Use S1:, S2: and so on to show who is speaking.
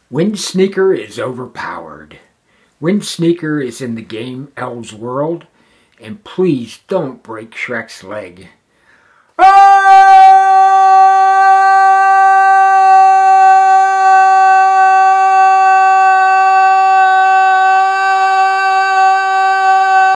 S1: Wind Sneaker is overpowered. Wind Sneaker is in the game Elsword, and please don't break Shrek's leg.